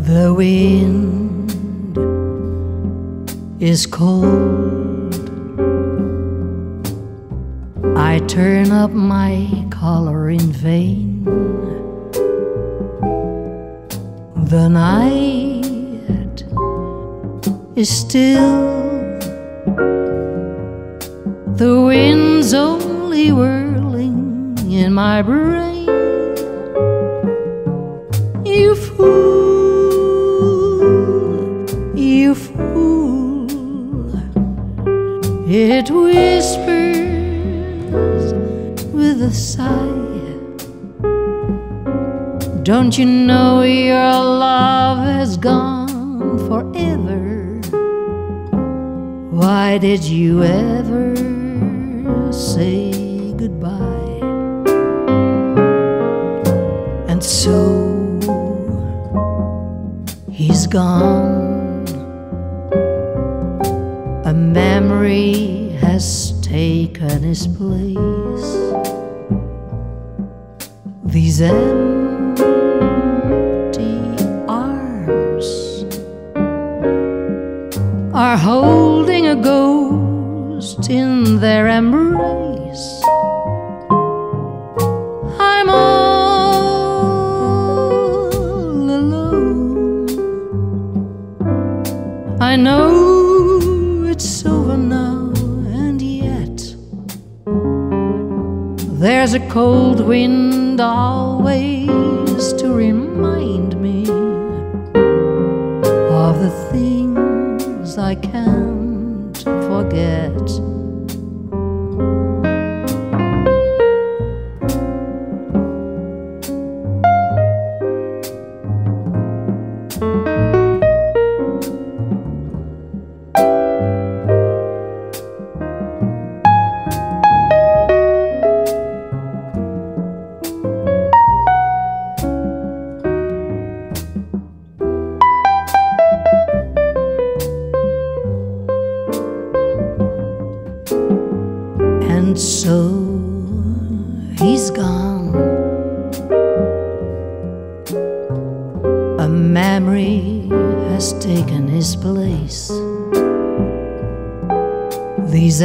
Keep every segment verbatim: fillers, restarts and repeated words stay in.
The wind is cold. I turn up my collar in vain. The night is still. The wind's only whirling in my brain. You fool, you fool. It whispers with a sigh. Don't you know your love has gone forever? Why did you ever say goodbye? And so he's gone. A memory has taken his place. These empty arms are holding a ghost in their embrace. I'm all alone. I know it's over now, and yet there's a cold wind always to remind me of the things I can't forget. And so he's gone. A memory has taken his place. These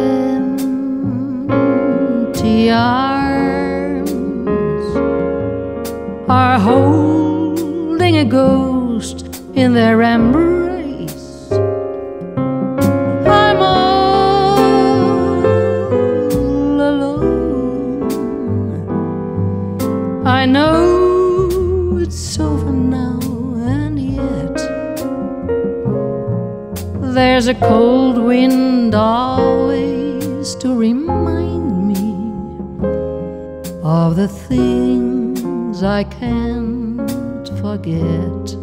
empty arms are holding a ghost in their embrace. I'm all alone. I know it's over now, and yet there's a cold wind always to remind me of the things I can't forget.